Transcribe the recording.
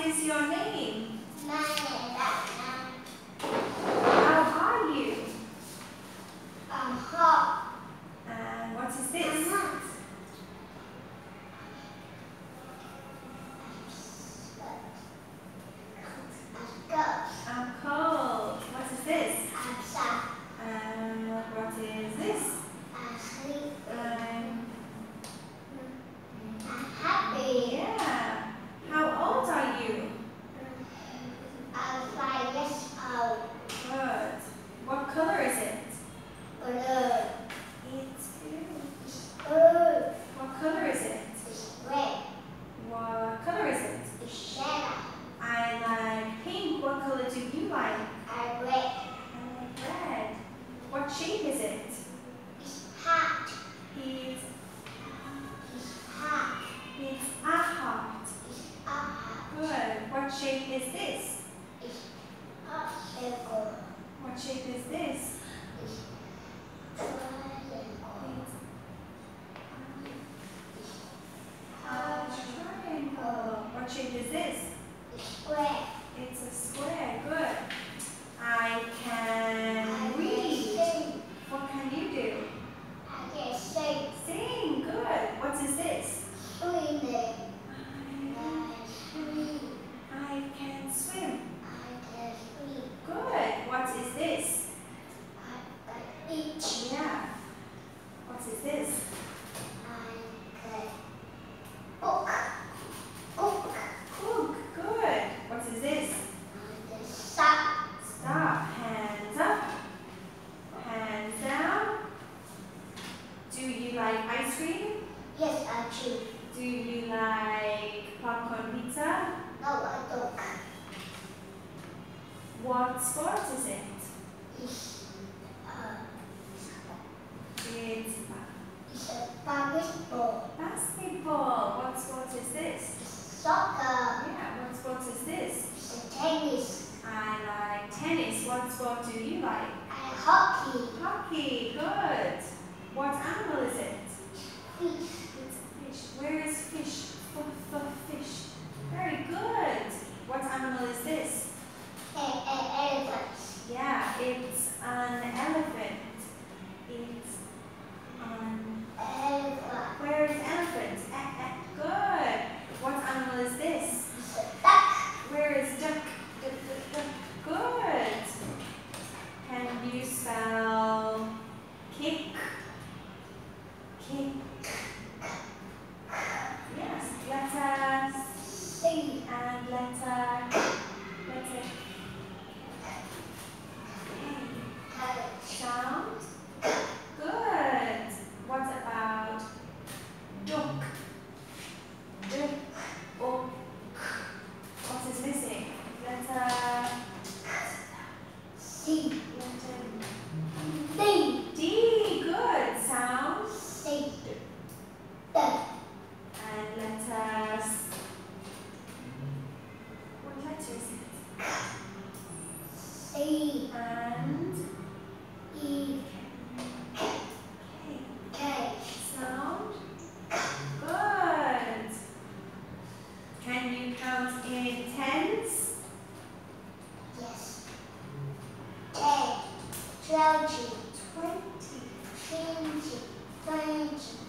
is your name? My name How are you? I'm hot. And what is this? I'm hot. I'm cold. What is this? I'm sad. And what is this? I'm sleep. Um, I'm happy. yeah. How old are you? I'm 5 years old. Good. What color is it? Blue. It's blue. Blue. What color is it? It's red. What color is it? It's yellow. I like pink. What color do you like? I'm red. I like red. What shape is it? It's hot. It's Hot. a heart. It's hot. Good. What shape is this? It's a circle. What shape is this? It's triangle. It's a triangle. What shape is this? It's square. It's a square. Good. I can I can read. sing. What can you do? I can sing. Sing. Good. What is this? Swimming. I, I swim. I can swim. I can swim. Good. What is this? I can eat. Yeah. What is this? I can cook. Cook. Cook. Good. What is this? I can stop. Stop. Hands up. Hands down. Do you like ice cream? Yes, I choose. Do you like popcorn pizza? No, I don't. What sport is it? It's It's a basketball. basketball. What sport is this? Soccer. Yeah, what sport is this? It's a tennis. I like tennis. What sport do you like? And hockey. Hockey. Good. What animal is it? Fish. It's a fish. Where is fish? Fish. Very good. What animal is this? Elephant. Yeah, it's an elephant. It's an... Elephant. Where is elephant? Good. What animal is this? It's a duck. Where is duck? Duck. Good. Can you spell kick? Kick. Yes. Letter C. and letter K. Sound. Good. What about duck? Duck. Oh. What is missing? Letter C. letter D. D. Good. Sound. C. D. And letters. What letter is it? C. And E. K. K. Sound. Good. Can you count in tens? Yes. 10. 20. 20. 20. 20.